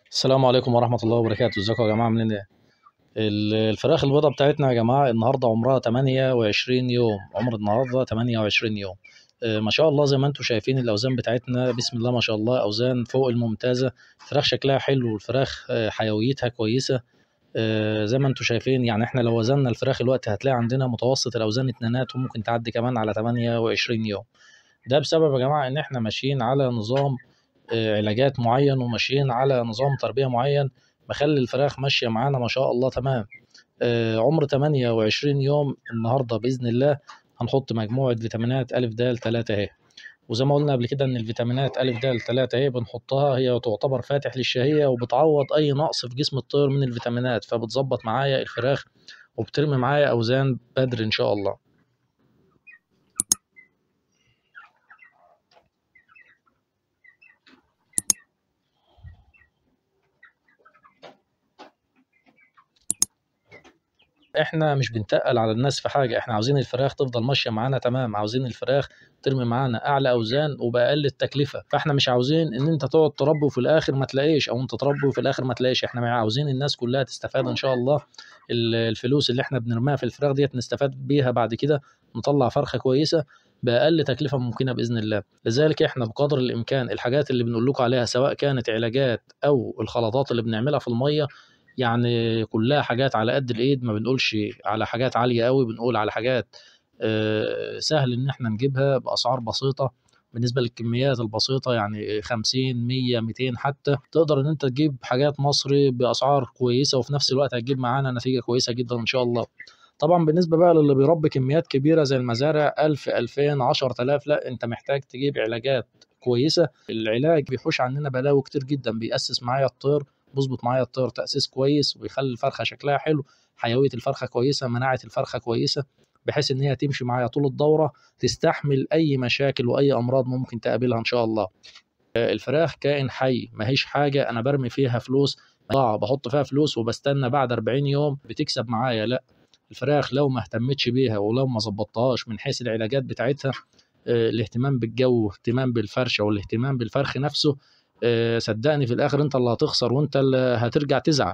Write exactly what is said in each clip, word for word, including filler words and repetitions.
السلام عليكم ورحمة الله وبركاته، ازيكم يا جماعة عاملين ايه؟ ال- الفراخ البيضاء بتاعتنا يا جماعة النهاردة عمرها تمانية وعشرين يوم، عمر النهاردة تمانية وعشرين يوم. آه، ما شاء الله زي ما انتم شايفين الأوزان بتاعتنا بسم الله ما شاء الله أوزان فوق الممتازة. الفراخ شكلها حلو والفراخ آه، حيويتها كويسة. آه، زي ما انتم شايفين يعني احنا لو وزننا الفراخ الوقت هتلاقي عندنا متوسط الأوزان اتنينات وممكن تعدي كمان على تمانية وعشرين يوم. ده بسبب يا جماعة إن إحنا ماشيين على نظام آه، علاجات معين وماشيين على نظام تربية معين، مخلي الفراخ ماشية معانا ما شاء الله تمام. آه، عمر تمانية وعشرين يوم النهاردة بإذن الله هنحط مجموعة فيتامينات ألف د تلاتة اهي. وزي ما قلنا قبل كده إن الفيتامينات ألف د تلاتة اهي بنحطها هي تعتبر فاتح للشهية وبتعوض أي نقص في جسم الطير من الفيتامينات، فبتظبط معايا الفراخ وبترمي معايا أوزان بدري إن شاء الله. احنا مش بنتقل على الناس في حاجة، احنا عاوزين الفراخ تفضل ماشية معانا تمام، عاوزين الفراخ ترمي معانا اعلى اوزان وباقل التكلفة، فاحنا مش عاوزين ان انت تقعد تربي وفي الاخر ما تلاقيش، او انت تربي وفي الاخر ما تلاقيش. احنا عاوزين الناس كلها تستفاد ان شاء الله. ال- الفلوس اللي احنا بنرميها في الفراخ ديت نستفاد بيها بعد كده، نطلع فرخة كويسة بأقل تكلفة ممكنة بإذن الله. لذلك احنا بقدر الإمكان الحاجات اللي بنقول لكم عليها سواء كانت علاجات أو الخلطات اللي بنعملها في المية، يعني كلها حاجات على قد الايد، ما بنقولش على حاجات عالية قوي، بنقول على حاجات آه، سهل ان احنا نجيبها باسعار بسيطة. بالنسبة للكميات البسيطة يعني خمسين مية ميتين حتى تقدر ان انت تجيب حاجات مصري باسعار كويسة، وفي نفس الوقت هتجيب معانا نتيجة كويسة جدا ان شاء الله. طبعا بالنسبة بقى للي بيربي كميات كبيرة زي المزارع ألف ألفين عشرة آلاف، لا انت محتاج تجيب علاجات كويسة. العلاج بيحوش عننا بلاوي كتير جدا، بيأسس معايا الطير، بيظبط معايا الطير تأسيس كويس ويخلي الفرخة شكلها حلو، حيوية الفرخة كويسة، مناعة الفرخة كويسة، بحيث إن هي تمشي معايا طول الدورة، تستحمل أي مشاكل وأي أمراض ممكن تقابلها إن شاء الله. الفراخ كائن حي، ماهيش حاجة أنا برمي فيها فلوس ضاع بحط فيها فلوس وبستنى بعد أربعين يوم بتكسب معايا، لا. الفراخ لو ما اهتمتش بيها ولو ما ظبطتهاش من حيث العلاجات بتاعتها، آه، الاهتمام بالجو واهتمام بالفرشة والاهتمام بالفرخ نفسه، آه، صدقني في الآخر أنت اللي هتخسر وأنت اللي هترجع تزعل.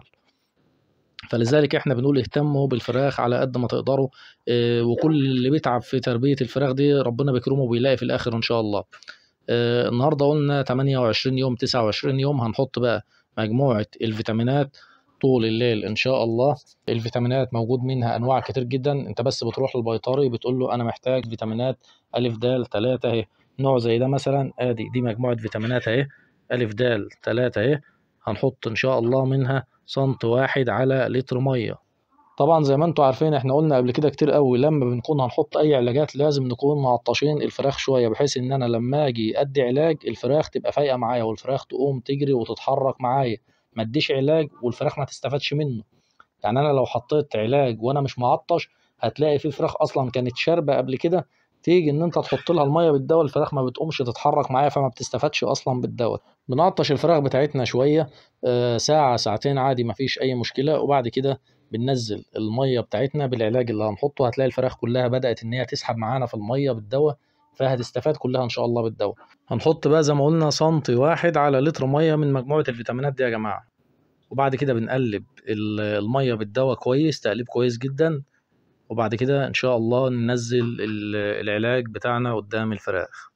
فلذلك احنا بنقول اهتموا بالفراخ على قد ما تقدروا. آه، وكل اللي بيتعب في تربية الفراخ دي ربنا بيكرمه وبيلاقي في الآخر إن شاء الله. آه، النهارده قلنا تمانية وعشرين يوم تسعة وعشرين يوم هنحط بقى مجموعة الفيتامينات طول الليل إن شاء الله. الفيتامينات موجود منها أنواع كتير جدا، أنت بس بتروح للبيطري بتقول له أنا محتاج فيتامينات ألف د تلاتة أهي. نوع زي ده مثلا آدي دي مجموعة فيتامينات أهي، ألف د تلاتة أهي. هنحط إن شاء الله منها سنت واحد على لتر مية. طبعا زي ما انتم عارفين احنا قلنا قبل كده كتير قوي لما بنكون هنحط اي علاجات لازم نكون معطشين الفراخ شويه، بحيث ان انا لما اجي ادي علاج الفراخ تبقى فايقه معايا والفراخ تقوم تجري وتتحرك معايا. ما اديش علاج والفراخ ما تستفادش منه. يعني انا لو حطيت علاج وانا مش معطش هتلاقي في فراخ اصلا كانت شاربه قبل كده، تيجي ان انت تحط لها الميه بالدواء الفراخ ما بتقومش تتحرك معايا فما بتستفادش اصلا بالدواء. بنعطش الفراخ بتاعتنا شويه، آه، ساعه ساعتين عادي ما فيش اي مشكله، وبعد كده بننزل الميه بتاعتنا بالعلاج اللي هنحطه، هتلاقي الفراخ كلها بدأت ان هي تسحب معانا في الميه بالدواء، فهتستفاد كلها ان شاء الله بالدواء. هنحط بقى زي ما قلنا سنتي واحد على لتر ميه من مجموعه الفيتامينات دي يا جماعه. وبعد كده بنقلب ال- المية بالدواء كويس تقليب كويس جدا، وبعد كده ان شاء الله ننزل ال- العلاج بتاعنا قدام الفراخ.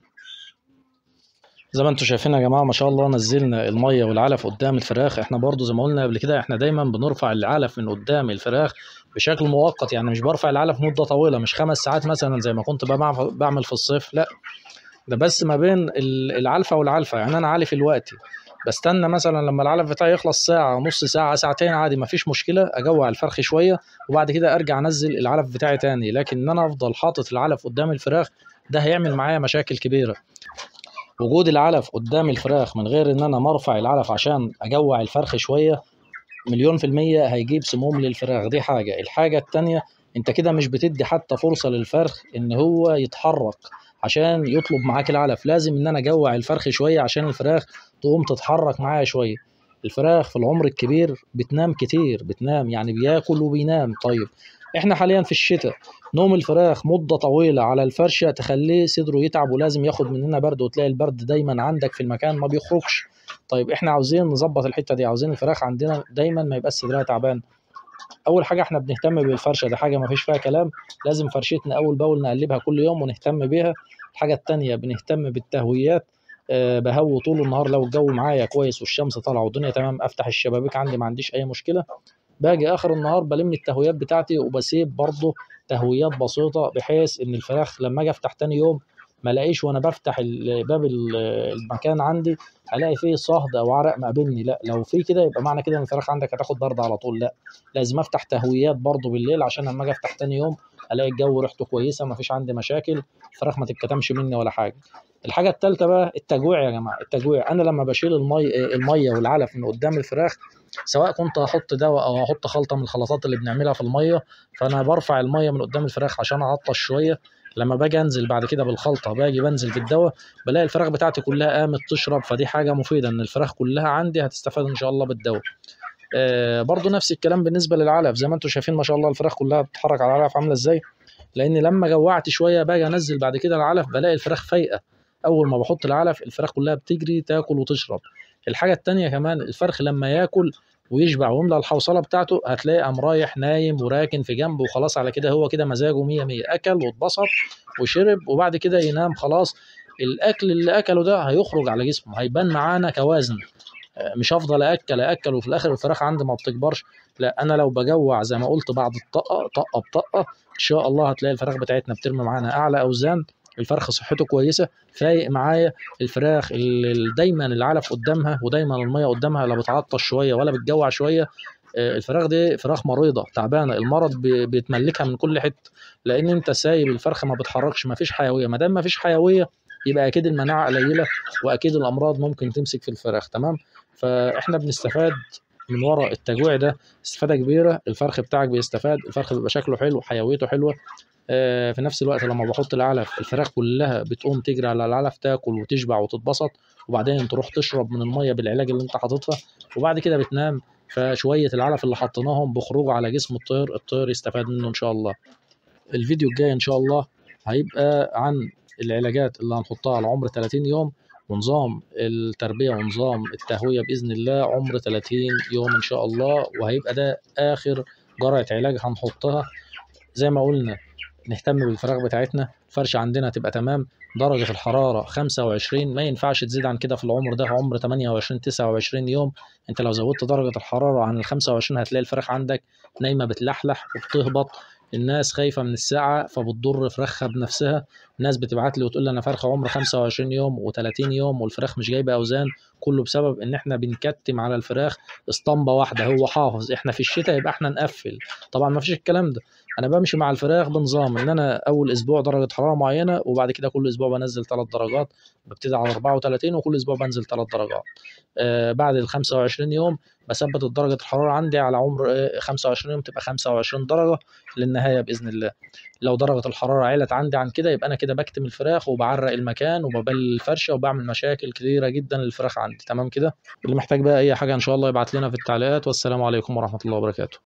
زي ما انتم شايفين يا جماعة ما شاء الله نزلنا المية والعلف قدام الفراخ. احنا برضو زي ما قلنا قبل كده احنا دايما بنرفع العلف من قدام الفراخ بشكل مؤقت، يعني مش برفع العلف مدة طويلة، مش خمس ساعات مثلا زي ما كنت بعمل بعمل في الصيف، لا. ده بس ما بين ال- العلفة والعلفة، يعني انا عالف دلوقتي بستنى مثلا لما العلف بتاعي يخلص ساعة نص ساعة ساعتين عادي مفيش مشكلة، اجوع الفرخ شوية وبعد كده ارجع انزل العلف بتاعي تاني. لكن ان انا افضل حاطط العلف قدام الفراخ ده هيعمل معايا مشاكل كبيرة. وجود العلف قدام الفراخ من غير ان انا مرفع العلف عشان اجوع الفرخ شوية، مليون في المية هيجيب سموم للفراخ. دي حاجة. الحاجة التانية انت كده مش بتدي حتى فرصة للفرخ ان هو يتحرك عشان يطلب معاك العلف. لازم ان انا اجوع الفرخ شوية عشان الفراخ تقوم تتحرك معايا شوية. الفراخ في العمر الكبير بتنام كتير، بتنام يعني بياكل وبينام. طيب احنا حاليا في الشتاء، نوم الفراخ مدة طويلة على الفرشة تخليه صدره يتعب ولازم ياخد مننا برد، وتلاقي البرد دايما عندك في المكان ما بيخرجش. طيب احنا عاوزين نظبط الحتة دي، عاوزين الفراخ عندنا دايما ما يبقاش صدرها تعبان. اول حاجة احنا بنهتم بالفرشة، دي حاجة ما فيش فيها كلام، لازم فرشتنا اول باول نقلبها كل يوم ونهتم بيها. الحاجة التانية بنهتم بالتهويات. أه بهوي طول النهار، لو الجو معايا كويس والشمس طالعة والدنيا تمام افتح الشبابيك عندي ما عنديش اي مشكلة. باجي اخر النهار بلم التهويات بتاعتي وبسيب برضه تهويات بسيطه، بحيث ان الفراخ لما اجي افتح تاني يوم ما الاقيش وانا بفتح ال- باب ال- المكان عندي الاقي فيه صهد او عرق مقابلني. لا، لو في كده يبقى معنى كده ان الفراخ عندك هتاخد برد على طول. لا، لازم افتح تهويات برضه بالليل عشان لما اجي افتح تاني يوم الاقي الجو ريحته كويسه، ما فيش عندي مشاكل، الفراخ ما تتكتمش مني ولا حاجه. الحاجه الثالثه بقى التجويع يا جماعه. التجويع انا لما بشيل المي الميه والعلف من قدام الفراخ، سواء كنت هحط دواء او هحط خلطه من الخلطات اللي بنعملها في الميه، فانا برفع الميه من قدام الفراخ عشان اعطش شويه. لما باجي انزل بعد كده بالخلطه، باجي بنزل بالدواء، بلاقي الفراخ بتاعتي كلها قامت تشرب، فدي حاجه مفيده ان الفراخ كلها عندي هتستفاد ان شاء الله بالدواء. آه برضو نفس الكلام بالنسبه للعلف، زي ما انتم شايفين ما شاء الله الفراخ كلها بتتحرك على العلف عامله ازاي. لان لما جوعت شويه باجي انزل بعد كده العلف بلاقي الفراخ فايقه. اول ما بحط العلف الفراخ كلها بتجري تاكل وتشرب. الحاجه التانيه كمان الفرخ لما ياكل ويشبع ويملى الحوصله بتاعته هتلاقيه قام رايح نايم وراكن في جنبه وخلاص، على كده هو كده مزاجه مية مية، اكل واتبسط وشرب وبعد كده ينام خلاص. الاكل اللي اكله ده هيخرج على جسمه هيبان معانا كوازن. مش هفضل اكل اكل وفي الاخر الفراخ عندي ما بتكبرش. لا، انا لو بجوع زي ما قلت بعد الطقه طقه بطقه ان شاء الله هتلاقي الفراخ بتاعتنا بترمي معانا اعلى اوزان. الفرخ صحته كويسه فايق معايا. الفراخ اللي دايما العلف قدامها ودايما الميه قدامها، لا بتعطش شويه ولا بتجوع شويه. آه، الفراخ دي فراخ مريضه تعبانه، المرض بي- بيتملكها من كل حته، لان انت سايب الفرخه ما بتحركش، ما فيش حيويه. ما دام ما فيش حيويه يبقى اكيد المناعه قليله، واكيد الامراض ممكن تمسك في الفراخ. تمام. فاحنا بنستفاد من وراء التجويع ده استفاده كبيره. الفرخ بتاعك بيستفاد، الفرخ بيبقى شكله حلو حيويته حلوه. آه، في نفس الوقت لما بحط العلف الفراخ كلها بتقوم تجري على العلف تاكل وتشبع وتتبسط، وبعدين تروح تشرب من الميه بالعلاج اللي انت حاططها، وبعد كده بتنام. فشويه العلف اللي حطيناهم بخروجوا على جسم الطير، الطير يستفاد منه ان شاء الله. الفيديو الجاي ان شاء الله هيبقى عن العلاجات اللي هنحطها على عمر ثلاثين يوم، ونظام التربية ونظام التهوية بإذن الله عمر ثلاثين يوم إن شاء الله، وهيبقى ده آخر جرعة علاج هنحطها. زي ما قلنا نهتم بالفراخ بتاعتنا، الفرشة عندنا تبقى تمام، درجة الحرارة خمسة وعشرين، ما ينفعش تزيد عن كده في العمر ده، عمر ثمانية وعشرين تسعة وعشرين يوم. انت لو زودت درجة الحرارة عن ال خمسة وعشرين هتلاقي الفراخ عندك نايمة بتلحلح وبتهبط. الناس خايفة من الساعة فبتضر فراخها بنفسها. الناس بتبعت لي وتقول لي انا فرخة عمر خمسة وعشرين يوم و30 يوم والفراخ مش جايبة اوزان، كله بسبب ان احنا بنكتم على الفراخ اسطمبة واحدة. هو حافظ احنا في الشتاء يبقى احنا نقفل، طبعا ما فيش الكلام ده. انا بمشي مع الفراخ بنظام ان انا اول اسبوع درجه حراره معينه، وبعد كده كل اسبوع بنزل ثلاث درجات، ببتدي على أربعة وثلاثين وكل اسبوع بنزل ثلاث درجات. آه بعد ال خمسة وعشرين يوم بثبت درجه الحراره عندي على عمر آه خمسة وعشرين يوم تبقى خمسة وعشرين درجه للنهايه باذن الله. لو درجه الحراره علت عندي عن كده يبقى انا كده بكتم الفراخ وبعرق المكان وببل الفرشه وبعمل مشاكل كتيره جدا للفراخ عندي. تمام كده. اللي محتاج بقى اي حاجه ان شاء الله يبعت لنا في التعليقات، والسلام عليكم ورحمه الله وبركاته.